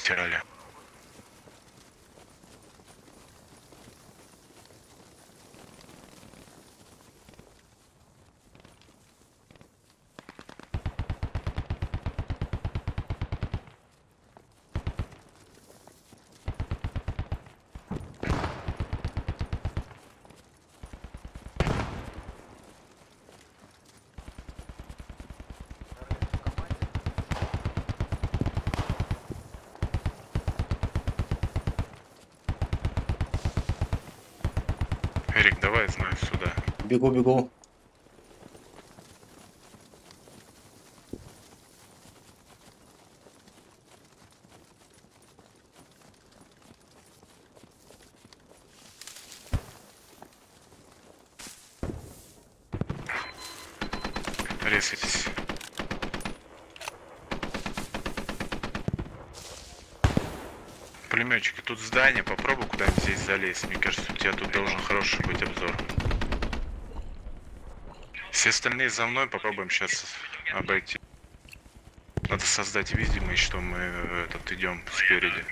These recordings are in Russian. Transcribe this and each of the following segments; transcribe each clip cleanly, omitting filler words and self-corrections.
стирали. Эрик, давай знаю сюда. Бегу, бегу. Резайтесь. Пулеметчики, тут здание, попробуй куда-нибудь здесь залезть. Мне кажется, у тебя тут должен хороший быть обзор. Все остальные за мной, попробуем сейчас обойти. Надо создать видимость, что мы идем спереди.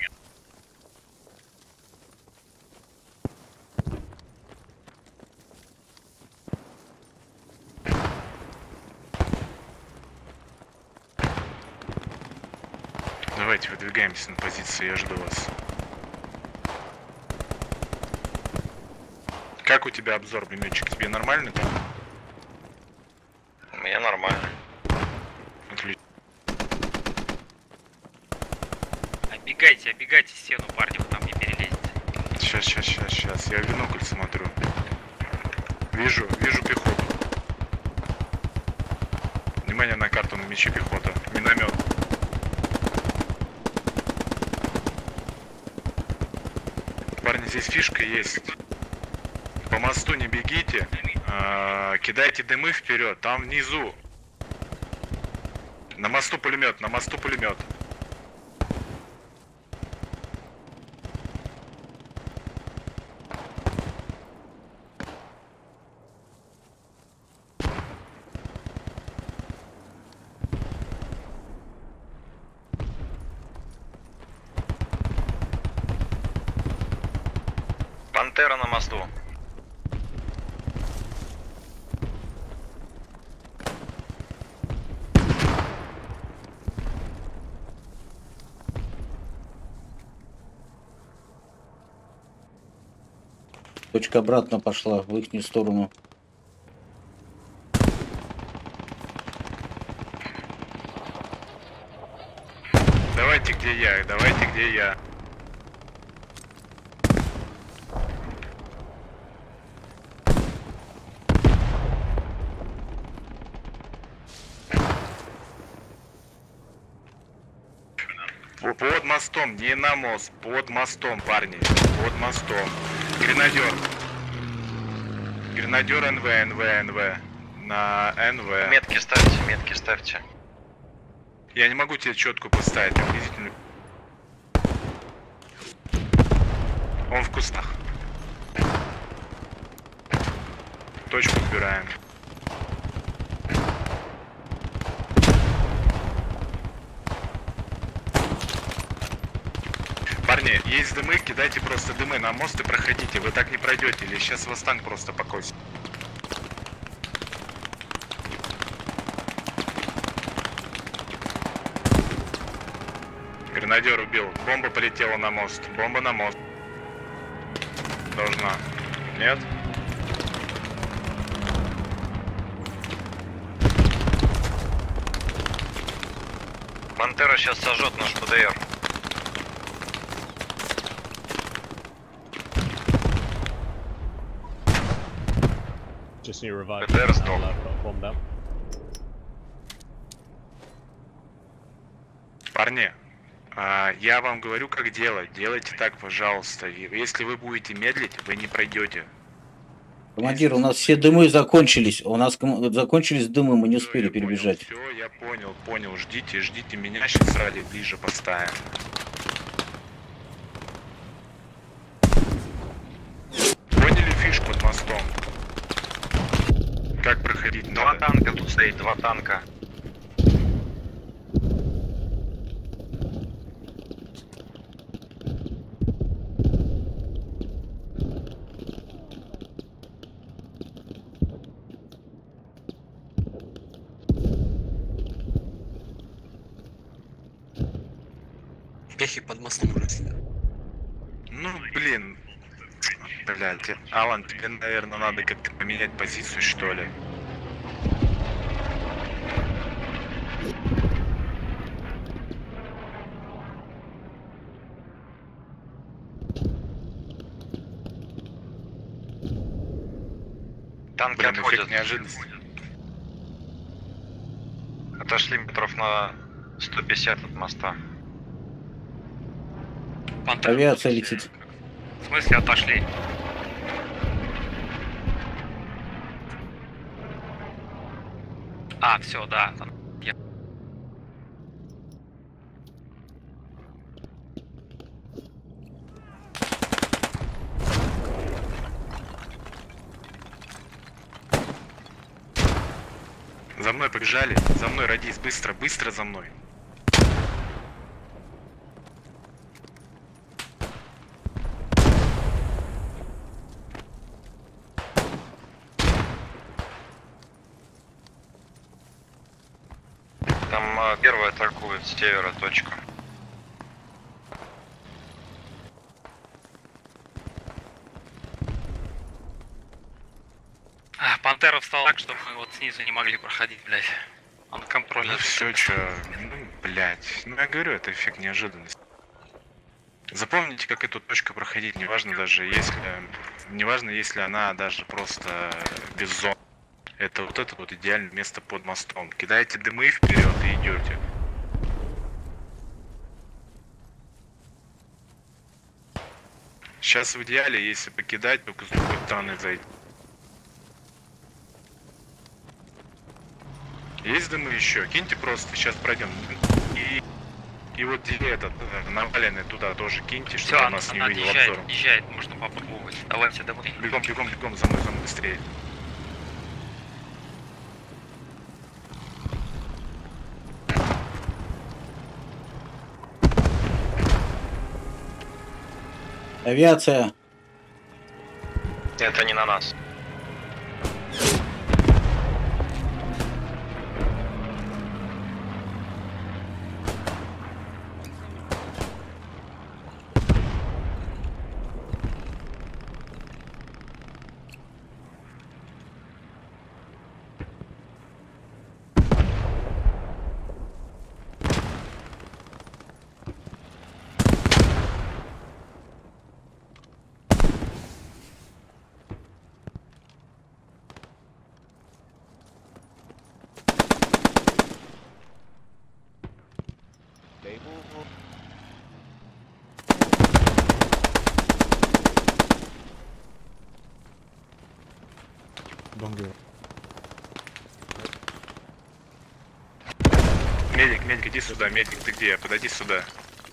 Давайте выдвигаемся на позиции, я жду вас. Как у тебя обзор, пулеметчик? Тебе нормально там? У меня нормально. Отлично. Оббегайте стену, парни, вы там не перелезете. Сейчас. Я в бинокль смотрю. Вижу пехоту. Внимание на карту, на мече пехота. Миномет. Парни, здесь фишка есть. По мосту не бегите, кидайте дымы вперед, там внизу. На мосту пулемет. Пантера на мосту. Точка обратно пошла в ихнюю сторону. Давайте где я. Под мостом, не на мост, под мостом, парни, под мостом. Гренадер НВ. На НВ. Метки ставьте. Я не могу тебе четко поставить, приблизительно. Он в кустах. Точку убираем. Парни, есть дымы, кидайте просто дымы на мост и проходите. Вы так не пройдете, или сейчас вас танк просто покосит. Гренадер убил. Бомба полетела на мост. Бомба на мост. Должна. Нет? Пантера сейчас сожжет наш ПДР. Just need to revive. ПДР сдох. Bomb down. Парни, я вам говорю, как делать. Делайте так, пожалуйста. Если вы будете медлить, вы не пройдете. Командир, у нас все дымы закончились. У нас закончились дымы, мы не успели перебежать. Все, я понял. Ждите меня, сейчас ради ближе поставим. Поняли фишку под мостом? Как проходить Два надо? танка тут стоит, 2 танка. Пехи под мостом уже сидят. Ну, блин. Блядь, Алан, тебе, наверное, надо как-то поменять позицию, что ли. Танки Блин, отходят. эффект неожиданности. Отошли метров на 150 от моста. Пантера. Авиация летит. В смысле отошли? А, все, да. Там... За мной побежали. За мной, Радис, быстро, быстро за мной. Там первый атакует с севера точка. Пантера встала так, чтобы мы вот снизу не могли проходить, блядь. Он контроль. Ну все, чё, ну, блядь. Ну я говорю, это эффект неожиданности. Запомните, как эту точку проходить, неважно даже если... Неважно, если она даже просто без зон. Это вот это вот идеальное место под мостом. Кидаете дымы вперед и идете. Сейчас в идеале, если покидать, только с другой стороны зайти. Есть дымы еще? Киньте просто, сейчас пройдем. И вот где этот наваленный туда тоже киньте, Все, чтобы нас не она увидел отъезжает, обзором. отъезжает, можно попробовать. Давайте домой. Бегом, бегом, бегом, за мной быстрее. Авиация. Это не на нас. Медик, медик, иди сюда, медик, ты где? Подойди сюда.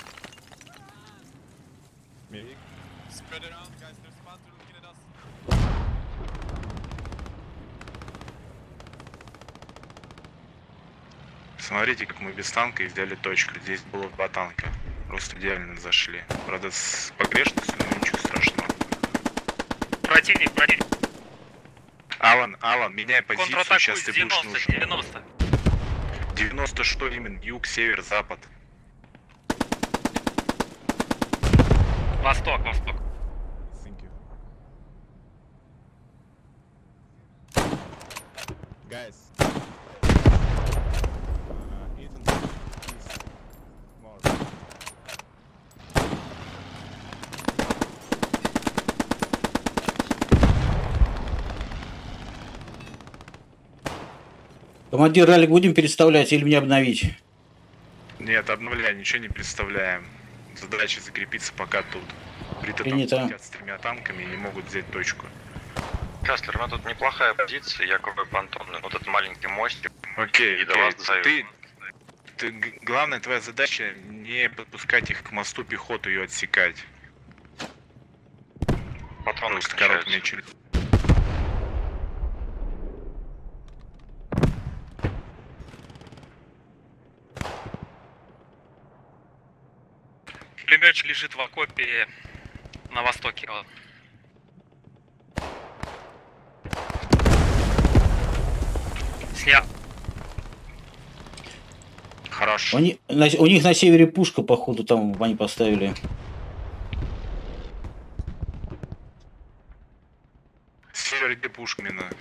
Смотрите, как мы без танка и взяли точку. Здесь было 2 танка. Просто идеально зашли. Правда, с погрешностью, но ничего страшного. Противник, противник. Алан, меняй позицию, Контратакуй сейчас с ты будешь 90, нужен. 90. 90 что именно? Юг, север, запад. Восток, восток. Guys. Ethan, please. More. Командир, ралик будем переставлять или мне обновить? Нет, обновляй, ничего не представляем. Задача закрепиться пока тут. Бриты там Принято. сидят с 3 танками и не могут взять точку. Каслер, ну тут неплохая позиция, я крою понтонный. Вот этот маленький мостик. Окей, И до вас зайдут. Главная твоя задача не подпускать их к мосту, пехоту ее отсекать. Патроны Просто короткими кончаются. очередями. Пулеметчик лежит в окопе на востоке. Вот. Хорош. У них на севере пушка, походу, там они поставили. Север, где Пушкина?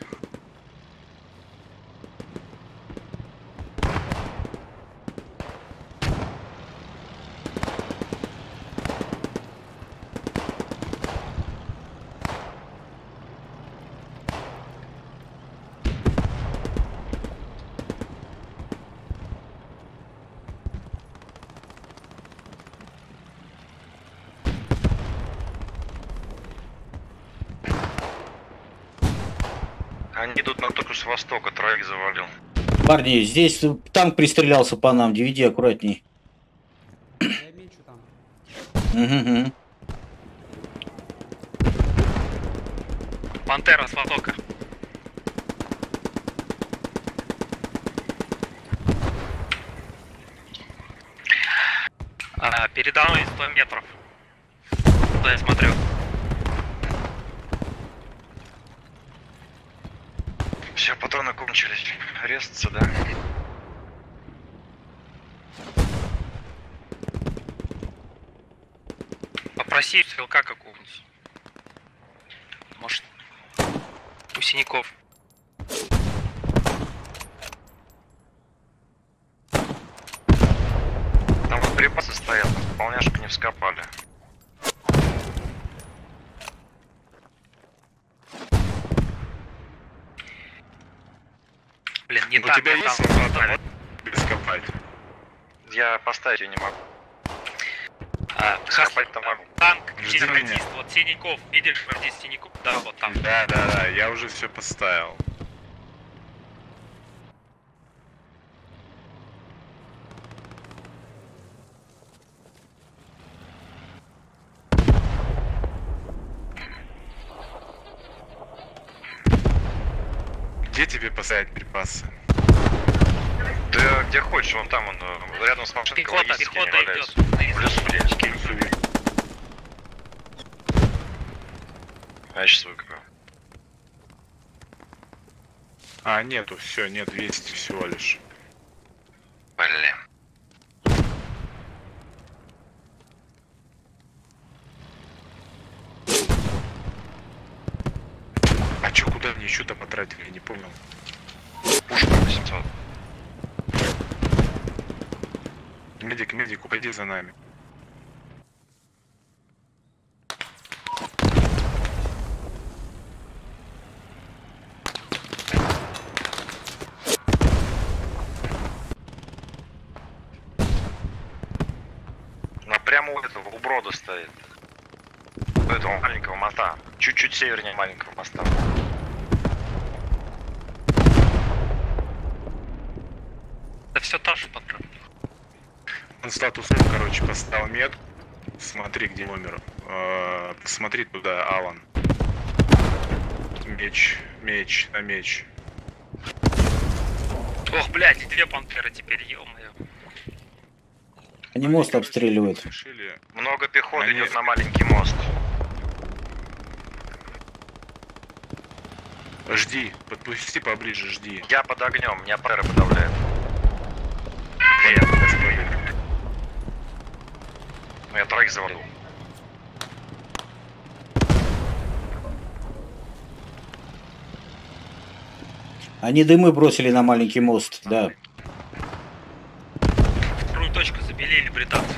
Они идут на только с востока, троих завалил. Парни, здесь танк пристрелялся по нам, DVD аккуратней. Я мечу там. Угу. Пантера с востока. Передо мной 100 метров. Куда я смотрю? Все, патроны кончились. Резаться, да? Попроси стрелка какого-нибудь. Может, у синяков. Там вот припасы стоят, полняшку не вскопали. Блин, не У так, тебя не есть там. лопата? Без копать. Я поставить ее не могу. Хаслер, Скопать-то могу. танк, Жди есть меня. радист, вот Синяков, видишь радист Синяков? Да, вот там. Да, я уже все поставил. Где тебе поставить припасы? Ты где хочешь, вон там, он рядом с машинкой. Пехота логистики идет. валяется. На В лесу, блядь. А я сейчас выкопаю. А, нету, все, нет, 200 всего лишь. Блин. А чё, куда мне еще-то потратили, я не понял. Пушка 800. Медик, уходи за нами. Прямо у этого, у брода стоит. У этого маленького моста. Чуть-чуть севернее маленького моста. Это все та же патрон. Он статусом, короче, поставил мед. Смотри, где номер. Посмотри туда, Алан. Меч, на меч. Ох, блядь, две пантеры теперь, ё-моё. Они мост обстреливают. Решили. Много пехоты Они- идет на маленький мост. Жди, подпусти поближе, жди. Я под огнем, меня пара подавляет. Понятно, господи. Ну я троих завалил. Они дымы бросили на маленький мост, да. Вторую точку забелили британцы.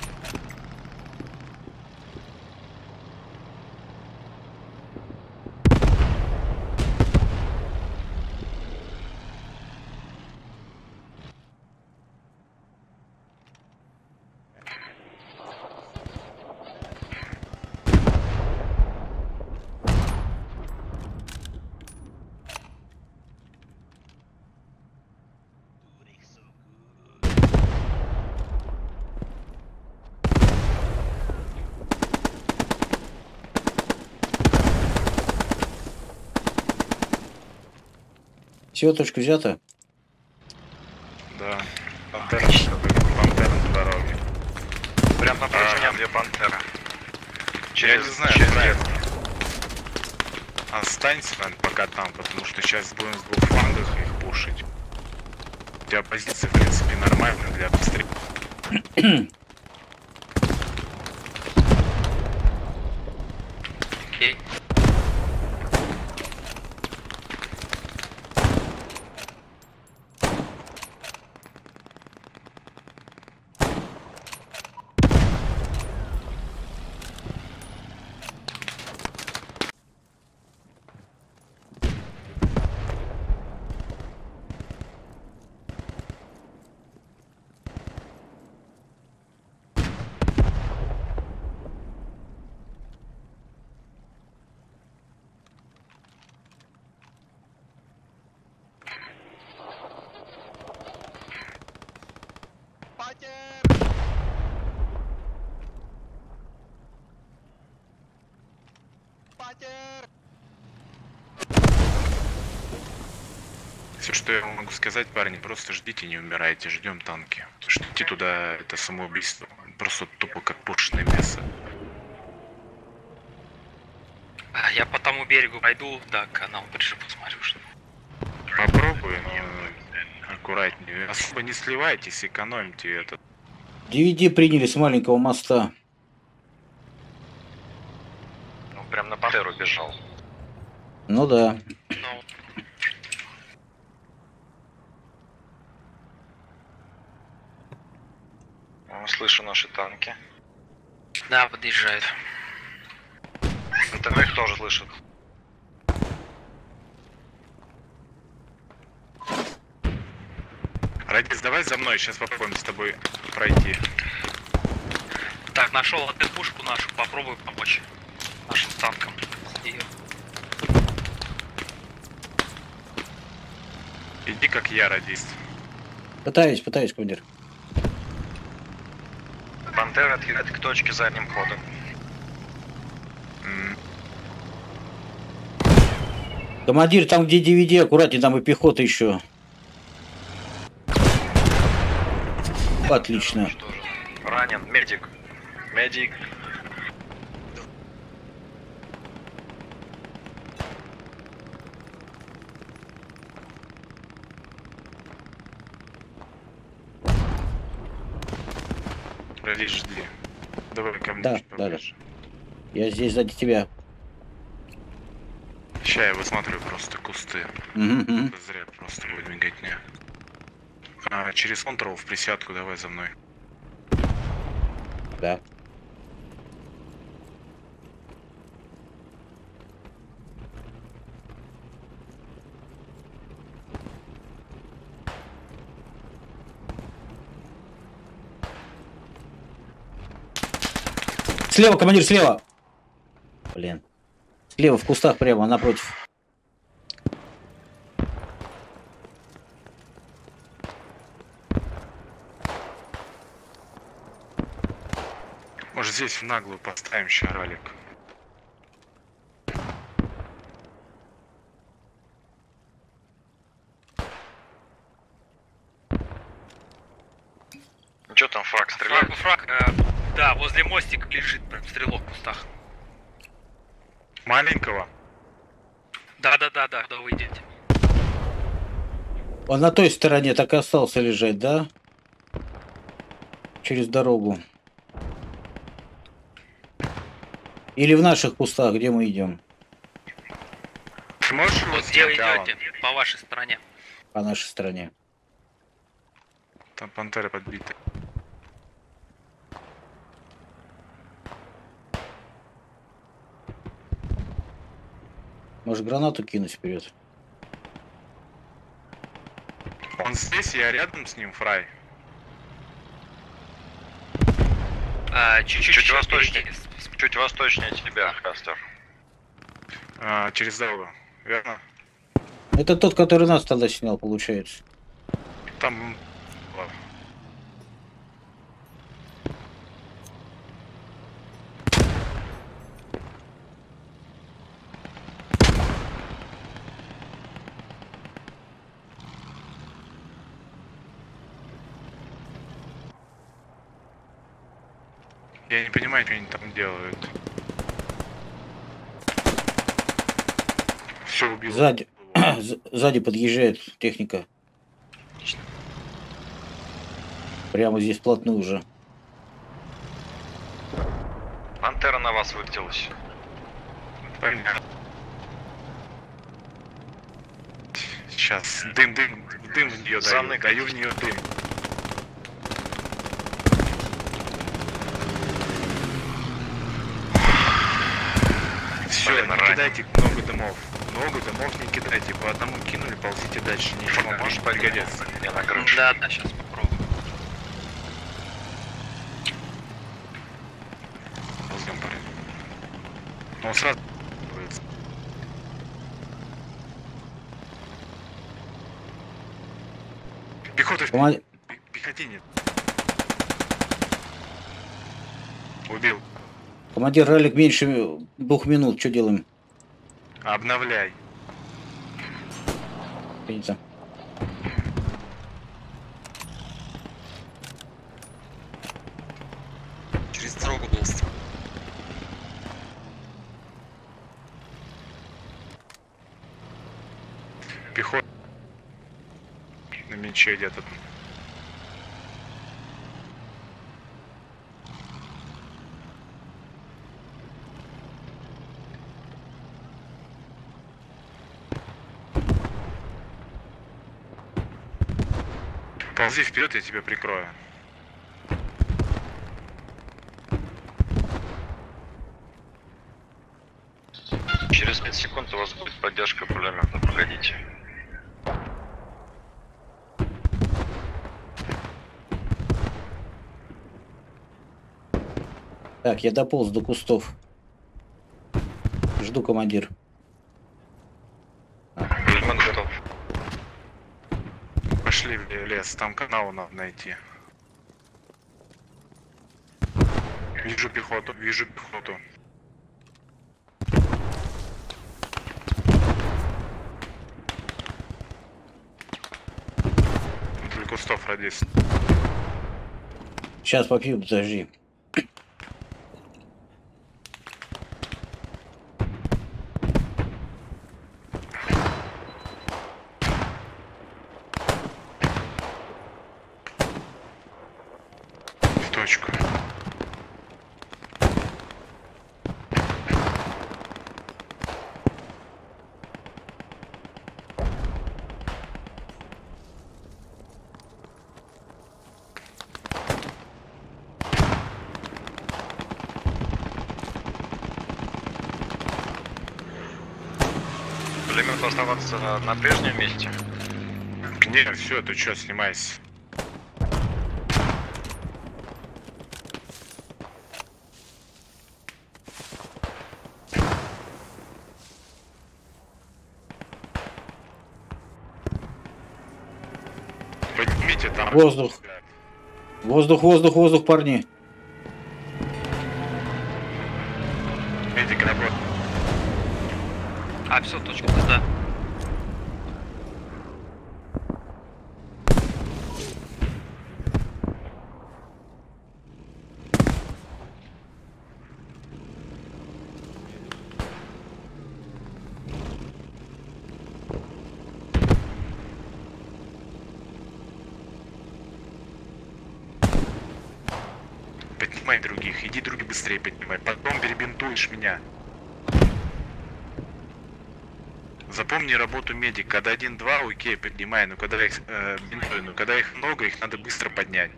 Все, точка взята. Да. Пантера на дороге. Прям напротив меня две пантеры. Я не знаю, через правильно. Останься, наверное, пока там, потому что сейчас будем с двух флангов их пушить. У тебя позиция, в принципе, нормальная для обстрела. Окей. Все, что я могу сказать, парни, просто ждите, не умирайте, ждем танки. Потому что идти туда это самоубийство. Просто тупо как пушечное мясо. Я по тому берегу пойду, да, канал ближе посмотрю, что. Попробуй, но аккуратнее. Особо не сливайтесь, экономьте это. DVD приняли с маленького моста. Ну, прям на Пантеру бежал. Ну да. Ну, Слышу наши танки. да, подъезжают. НТВ их тоже слышит. Радис, давай за мной, сейчас попробуем с тобой пройти. Так, нашел пушку нашу, попробую помочь нашим танкам. И Иди как я, Радис. Пытаюсь, командир. Пантера отъезжает к точке задним ходом. Командир, там где DVD, аккуратнее, там и пехота еще. Отлично. Что же? Ранен. Медик. Медик. Радис, жди. Давай ко мне Да, чуть да, да. поближе. Я здесь сзади тебя. Ща я высматриваю просто кусты. Мгм. Зря просто будет миготня. Через контур в присядку давай за мной. Да. Слева, командир, слева. Блин. Слева в кустах прямо напротив. Может здесь в наглую поставим еще ролик. Че там, фраг стреляет? фраг, да, возле мостика лежит прям стрелок в кустах. Маленького? Да, вы идете. Он на той стороне так и остался лежать, да? Через дорогу. Или в наших кустах, где мы идем? Ты можешь его Вот где вы снять, Алан? идете, по вашей стороне. По нашей стороне. Там пантера подбита. Может гранату кинуть вперед? Он здесь, я рядом с ним, Фрай. Чуть восточнее. Чуть восточнее тебя, Кастер. Через дорогу, верно? Это тот, который нас тогда снял, получается. Там... Я не понимаю, что они там делают. Все убил. Сзади, сзади подъезжает техника. Прямо здесь вплотную уже. Пантера на вас выкатилась. Понятно. Сейчас дым в нее даю. Заныкать. Даю в нее дым. Все, Блин, не ранен. кидайте много дымов. Много дымов не кидайте. По одному кинули, ползите дальше. Ничего вам может пригодиться. Я на крыше. Да, сейчас попробую. Ползем, парень. Но он сразу... Пехота Кома- пехотинец. Убил. Командир, ралик меньше 2 минут. Что делаем? Обновляй. Принято. Через дорогу был. Пехота. На мече где-то. Ползи вперед, я тебя прикрою. Через 5 секунд у вас будет поддержка пулемета. Погодите. Так, я дополз до кустов. Жду, командир. Пулемет готов. Пошли в лес, там канал надо найти. Вижу пехоту, вижу пехоту. Вдоль кустов радист. Сейчас попью, подожди. В точку. Пулемет оставаться на прежнем месте. Не, все, ты чё, снимайся. Поднимите там. Воздух. Воздух, воздух, воздух, парни. Медик работает. А, все, точка, да. Поднимай других, иди других быстрее поднимай. Потом перебинтуешь меня. Запомни работу медик. Когда 1-2, окей, поднимай, но когда их бинтуй, но когда их много, их надо быстро поднять.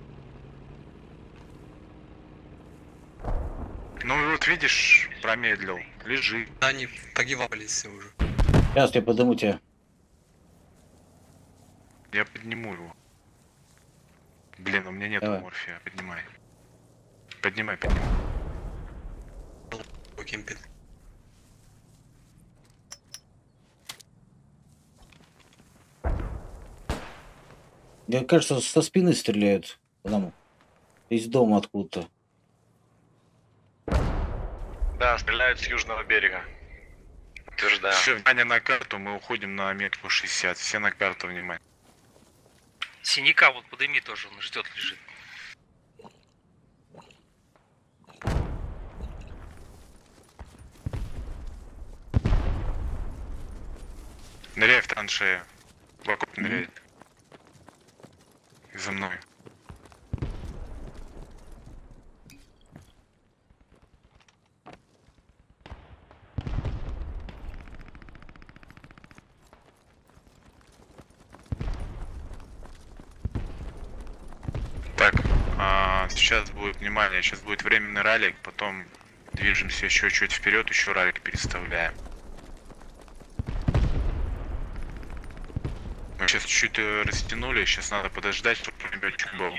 Ну вот видишь, промедлил. Лежи. Они погибали все уже. Сейчас я подниму тебя. Я подниму его. Блин, у меня нету Давай. морфия. Поднимай. Поднимай, поднимай. Кемпит. Мне кажется, со спины стреляют. Потому из дома откуда-то. Да, стреляют с южного берега. Утверждаю. Все, внимание на карту, мы уходим на метку 60. Все на карту, внимание. Синяка вот подыми тоже, он ждет, лежит. Ныряй в траншею. В окоп ныряй. И за мной. сейчас будет, внимание, сейчас будет временный ралик, потом движемся еще чуть вперед, еще ралик переставляем. Мы сейчас чуть-чуть растянули, сейчас надо подождать, чтобы пулеметчик был.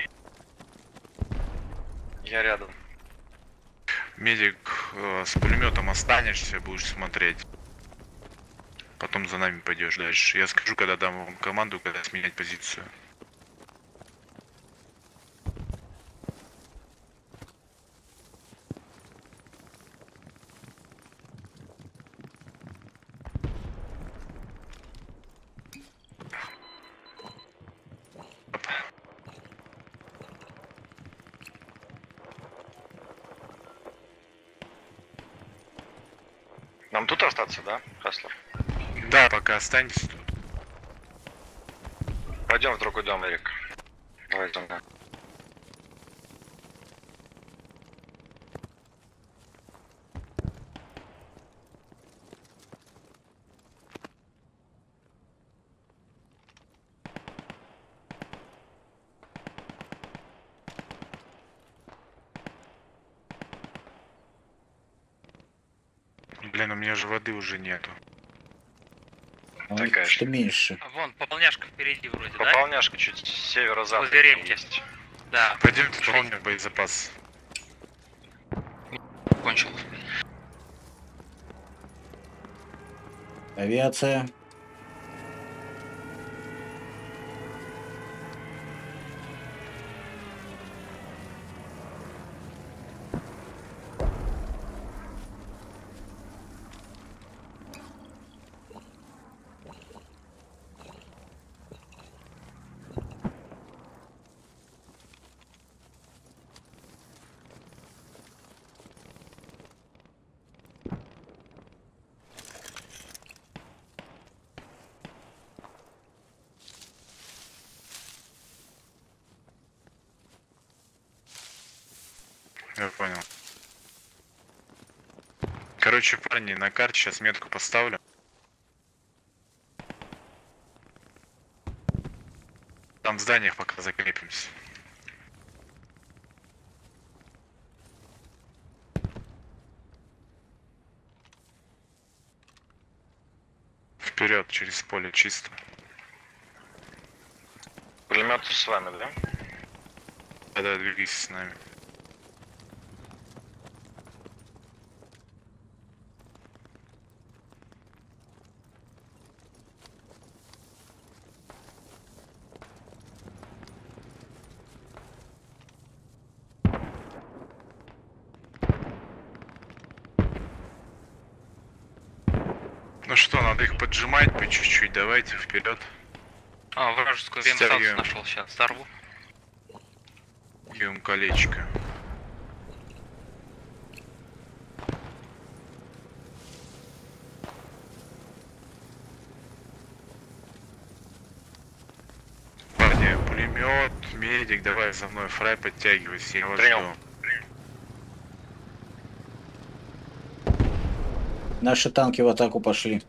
Я рядом. Медик, с пулеметом останешься, будешь смотреть. Потом за нами пойдешь дальше. Я скажу, когда дам вам команду, когда сменять позицию. Нам тут остаться, да, Хаслер? Да, пока останется тут. Пойдем в другой дом, Эрик. Давай за мной. Блин, у меня же воды уже нету. Такая Что меньше. А вон, пополняшка впереди вроде, да? Пополняшка чуть северо-запад Возле ремки. есть. Да, Пойдемте пополним боезапас. кончил. Авиация. Я понял. Короче, парни, на карте сейчас метку поставлю. Там в зданиях пока закрепимся. Вперед, через поле, чисто. Пулемет с вами, да? Да, двигайся с нами. Ну что, надо их поджимать по чуть-чуть, давайте вперед. А, вражескую Стягиваем. вемстатус нашел сейчас, взорву. Бьем колечко. Парни, пулемет, медик, давай за мной, фрай, подтягивайся, я вас Принял. жду. Наши танки в атаку пошли.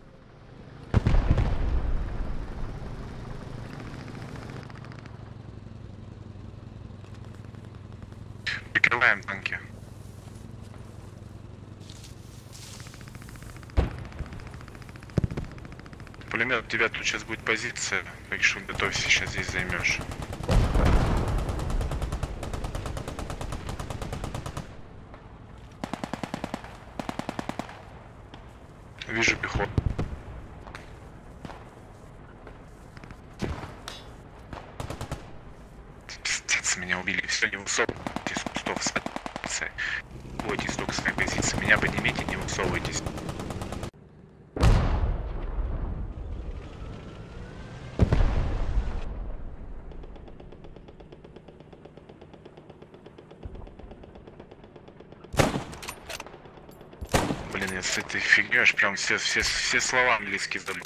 Прикрываем танки. Пулемет, у тебя тут сейчас будет позиция, так что готовься, сейчас здесь займешь. Вижу пехоту. Пиздец, меня убили. Все, не высовывайтесь из кустов с позиции. Бойтесь только своей позиции. Меня поднимите, не высовывайтесь. Блин, я с этой фигней аж прям все слова английские забыл.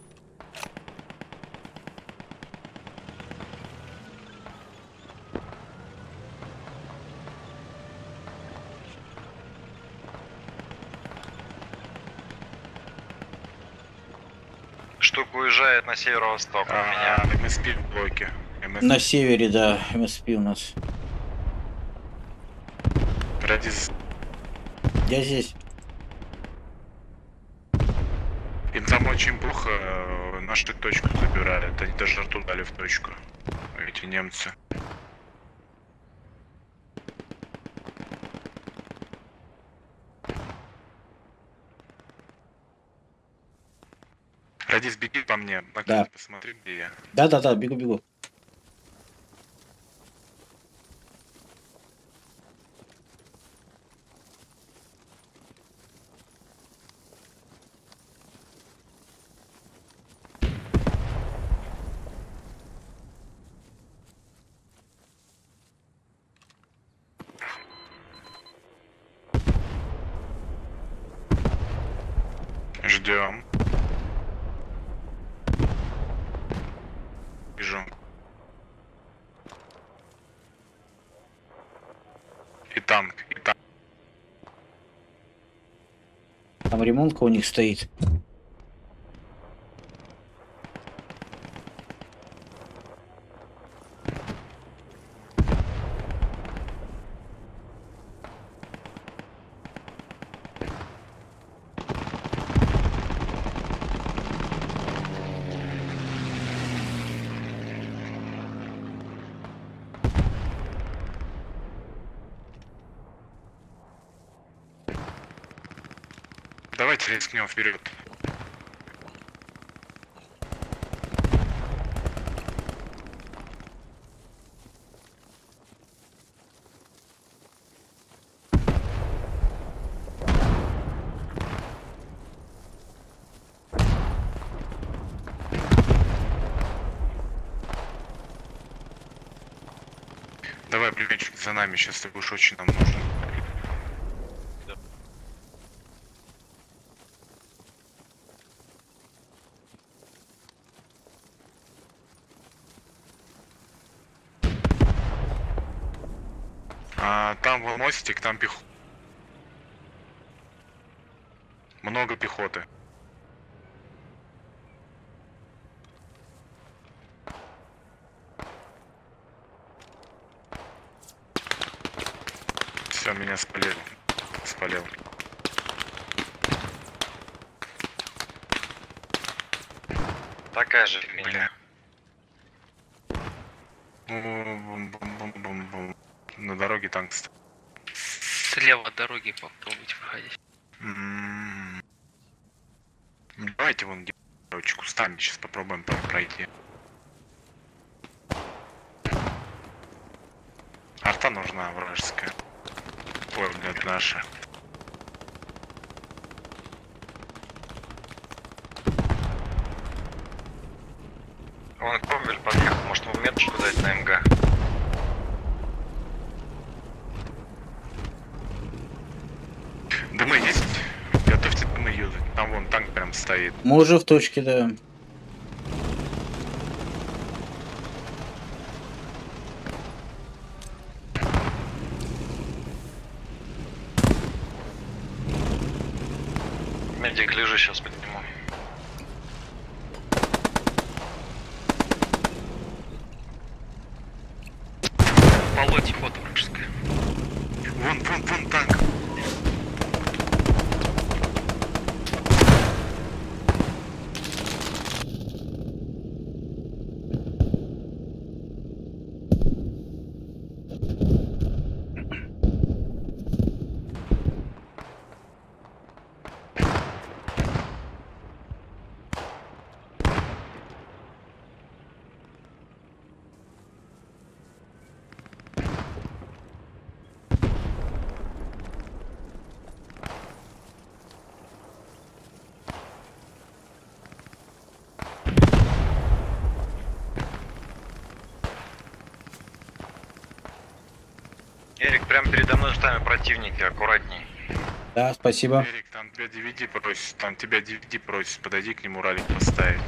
Штука уезжает на северо-восток. Меня. МСП в блоке. На севере, да, МСП у нас. Радис, Я здесь. им там очень плохо нашу точку забирают. Они даже рту дали в точку. Эти немцы. Радис, беги по мне. На Да. карте посмотри, где я. Да, бегу. Ждем. Бежим. И танк. Там ремонтка у них стоит. Давайте рискнем вперед. Давай, племенчик, за нами, сейчас ты будешь очень нам нужен. Там был мостик, там много пехоты. Все, меня спалил. Такая же фигня. Бум-бум-бум-бум-бум. На дороге танк стоит. Слева от дороги попробуйте проходить. Давайте вон короче, кустами сейчас попробуем там пройти. Арта нужна вражеская. Ой, блядь, наша. Вон Кромвель подъехал, может ему меточку дать на МГ. Дымы есть? Готовьте дымы юзать. Там вон танк прям стоит. Мы уже в точке, да. Медик, лежи, сейчас подниму. Полоте ход вражеская. Вон танк. Эрик, прямо передо мной штами противники, аккуратней. Да, спасибо. Эрик, там тебя DVD просит, подойди к нему, ралик поставить.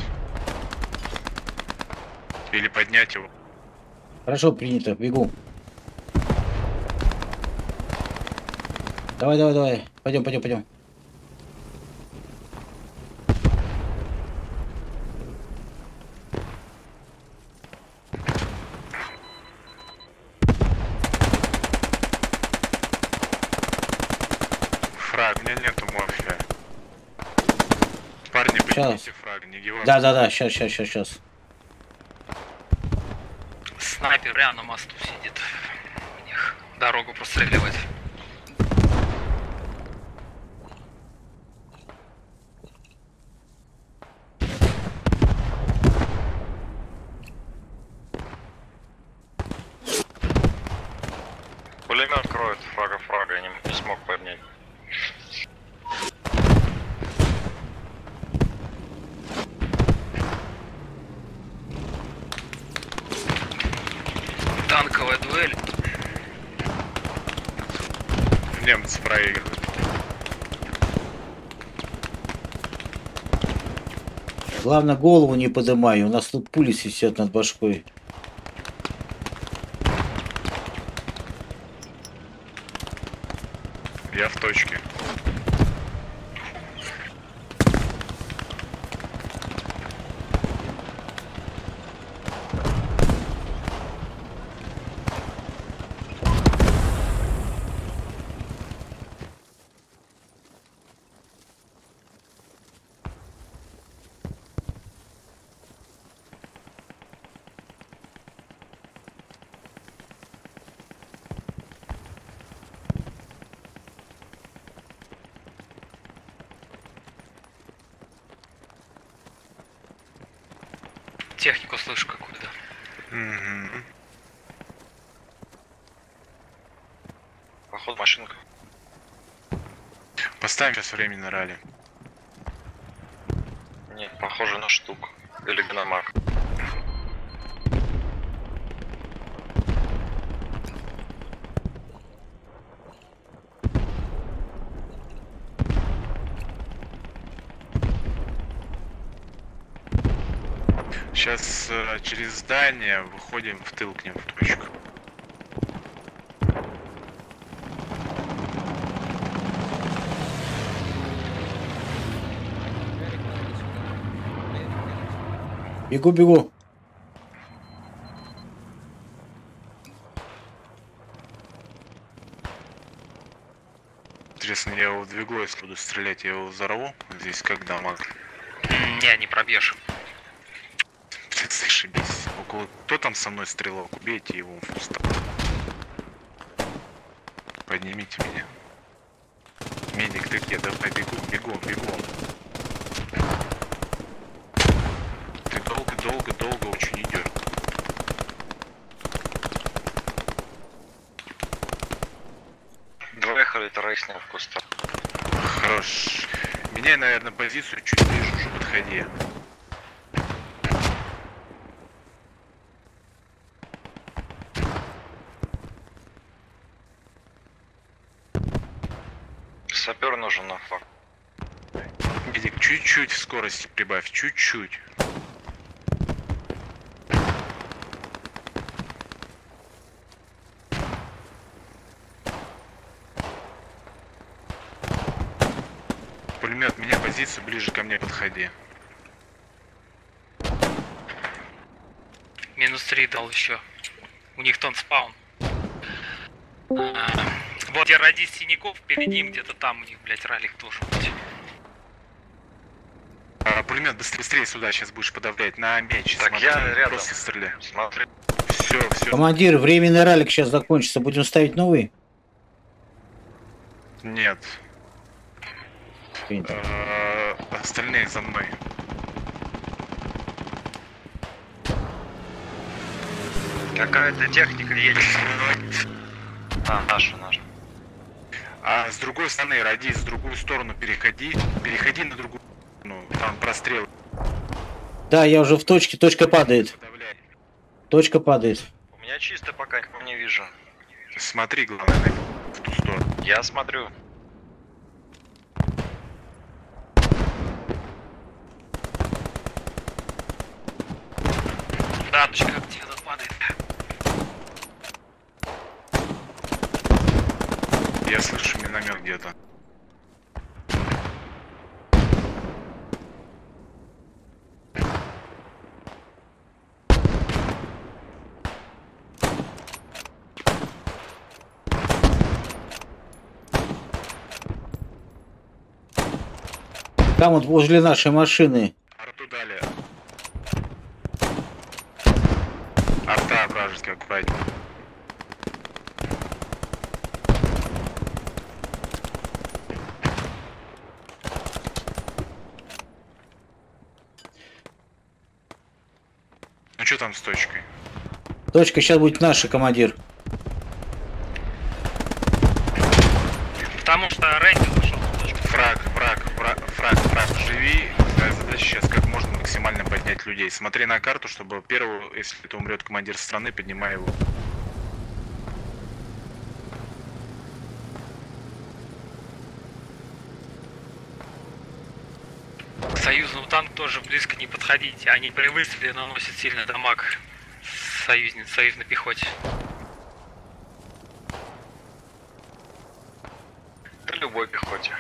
Или поднять его. Хорошо, принято, бегу. Давай. Пойдем. Парни, поднимите фраг, не гивап. Да, сейчас. Снайпер прямо на мосту сидит. У них дорогу простреливать. Пулемет кроет фрага, я не смог поднять. Танковая дуэль. Немцы проигрывают. Главное, голову не поднимай, у нас тут пули висят над башкой. Я в точке. Технику слышу какую-то. Угу. Походу машинка. Поставим сейчас временно ралли. Нет, похоже на штуку. Или гномак. Сейчас через здание выходим в тыл к ним в точку. Бегу. Интересно, я его двигаю, если буду стрелять, я его взорву. Здесь как дамаг. Не, не пробьешь. Зашибись. Около... Кто там со мной стрелок? Убейте его в пустоту. Поднимите меня. Медик, ты где? Давай, бегом. Ты долго очень идешь. Доехали, трейсня в кустах. Хорош. Меняй, наверное, позицию, чуть ближе уже подходи. Сапер нужен на факт. Медик, чуть-чуть в скорости прибавь, чуть-чуть. Пулемет, меняй позицию, ближе ко мне подходи. -3 дал еще. У них тон спаун. Вот я радист синяков, впереди где-то там у них, блять, ралик должен быть. Пулемет, быстрее сюда, сейчас будешь подавлять на меч. Так смотри, я рядом. Просто стреляй. Смотри. Все. Командир, временный ралик сейчас закончится, будем ставить новый? Нет. Остальные за мной. Какая-то техника едет. Наша. А с другой стороны, ради, с другую сторону переходи на другую сторону, там прострел. Да, я уже в точке, точка падает. Подавляй. Точка падает. У меня чисто пока никого не вижу. Смотри, главное, в ту сторону. Я смотрю. Да, точка где-то падает. Я слышу миномет где-то. Там вот возле нашей машины. Арту дали. Арта вражеская, аккуратнее. Ну что там с точкой? Точка сейчас будет наша, командир. Потому что Рэнди зашел на точку. Фраг, живи. Твоя задача сейчас как можно максимально поднять людей. Смотри на карту, чтобы первого, если это умрет командир страны, поднимай его. К союзному танку тоже близко не подходите. Они при выстреле наносят сильный дамаг союзной пехоте. Да любой пехоте.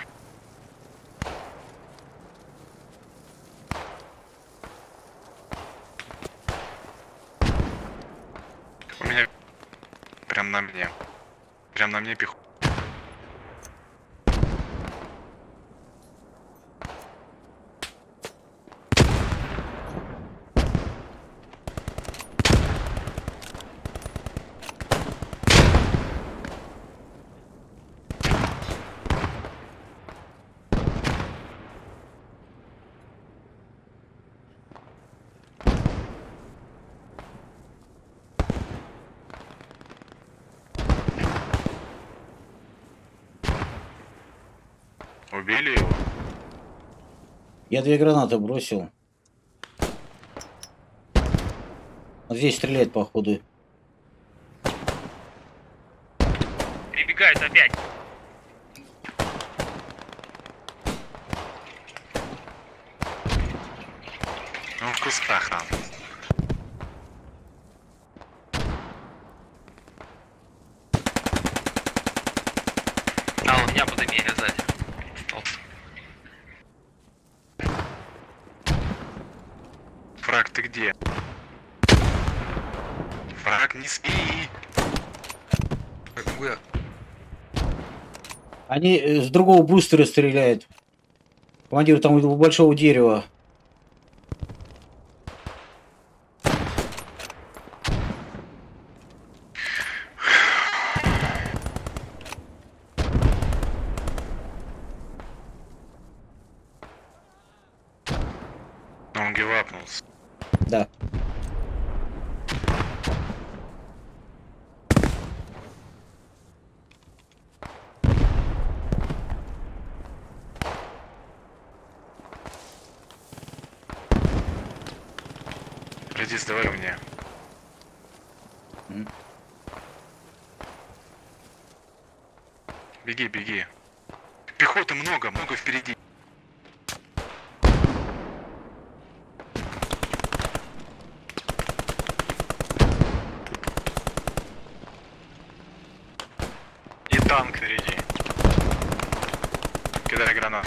У меня прям на мне. Прям на мне пехота. Убили его? Я 2 гранаты бросил. Вот здесь стреляет, походу. Перебегают опять. Ну, в кустах там. А, у меня под имея сзади. Остался. Фраг, ты где? Фраг, не спи! Гуя. Они с другого бустера стреляют. Командир, там у большого дерева. Он гивапнулся. Да. Радис, давай мне. Беги, беги. Пехоты много впереди. И танк впереди. Кидай гранат.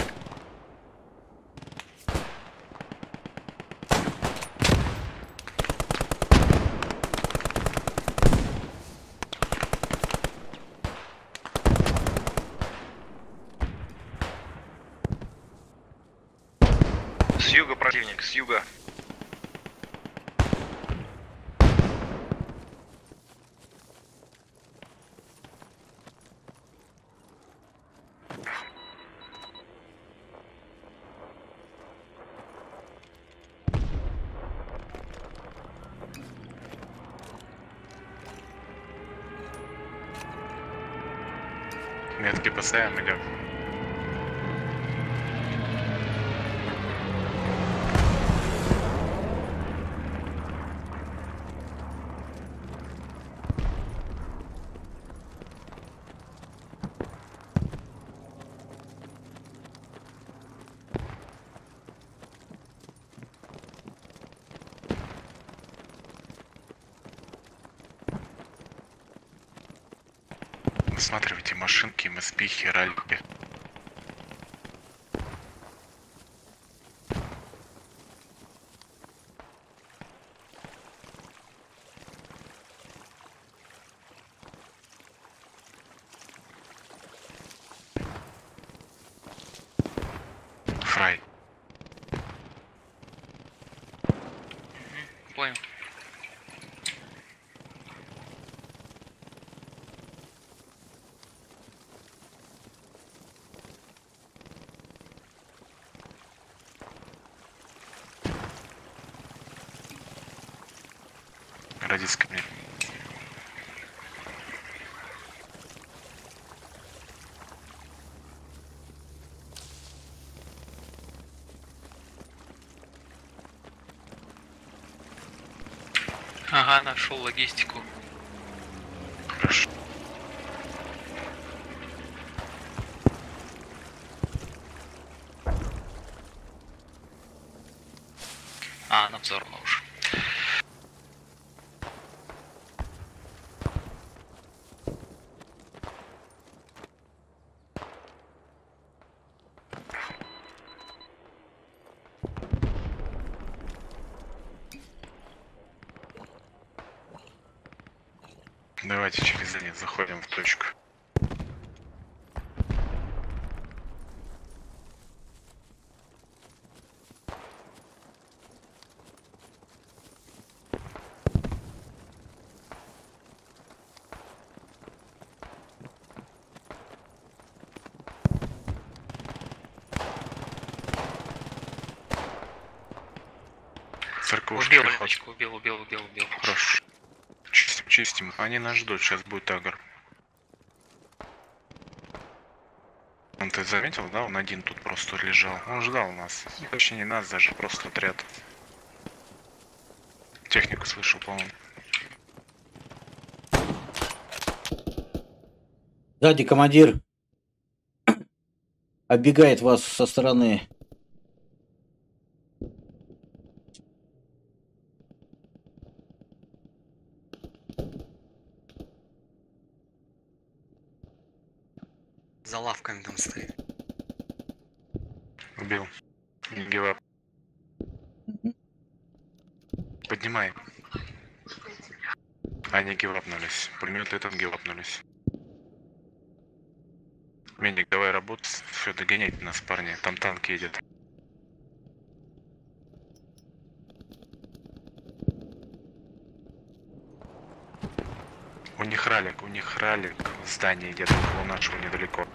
С юга противник, с юга. Метки поставим, идем. Осматривайте машинки, МСП, Херальды. Фрай, Понял. Радист ко мне. Ага, нашел логистику. Хорошо. На взорвано уже. Давайте через задний заходим в точку. Церковушка, Убил, приход. Леночку, убил. Хорошо. Чистим, чистим. Они нас ждут, сейчас будет агр. Он, ты заметил, да? Он один тут просто лежал. Он ждал нас. Вообще не нас, даже просто отряд. Технику слышал, по-моему. Сзади командир оббегает вас со стороны. За лавками там стоит. Убил. Не гивап. Поднимай. Они гивапнулись. Пулеметы этот гивапнулись. Медик, давай работать. Все, догоняйте нас, парни. Там танк едет. У них ралик. Здание идет около нашего недалеко.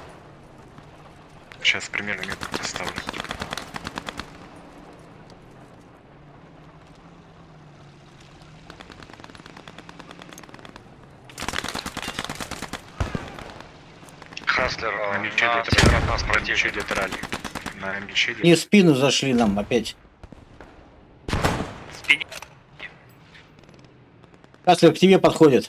Сейчас примерно метку поставлю. Хаслер, На на мече север от нас На мече противник. идет ралик. На мече идет. И в спину зашли нам опять. В спине. Каслер к тебе подходит.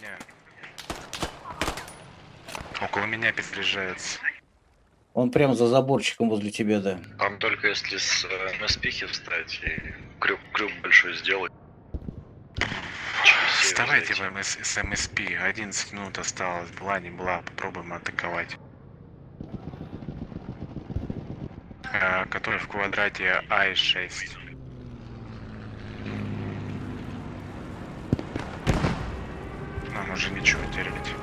Около меня перезаряжается. Он прямо за заборчиком возле тебя, да. Там только если с МСПхи встать и крюк большой сделать. Через север Вставайте зайти. с МСП. 11 минут осталось. Была, не была. Попробуем атаковать. Который в квадрате А6. Нам уже ничего терять.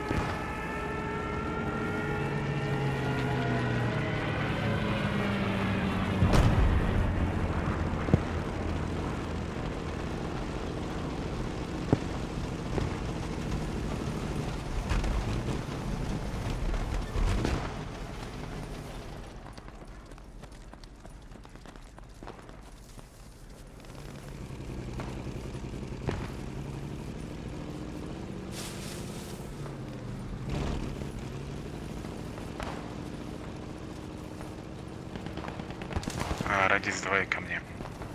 Радис, давай ко мне.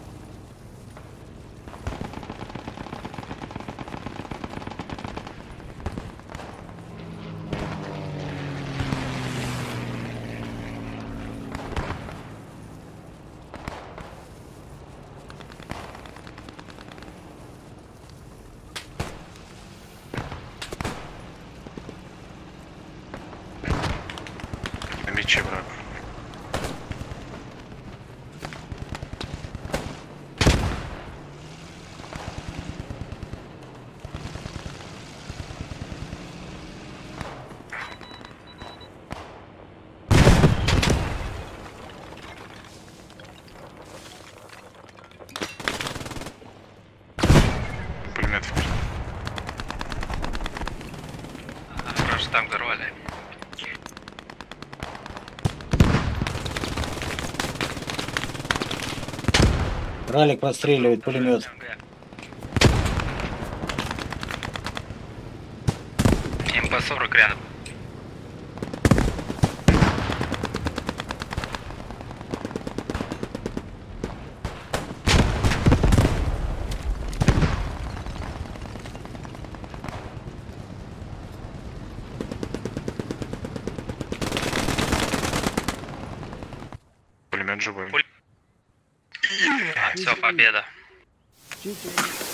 На мече, враг. танк взорвали. Ралик простреливает пулемет. МП-40 рядом. Пулемет живой. Все, победа. GG.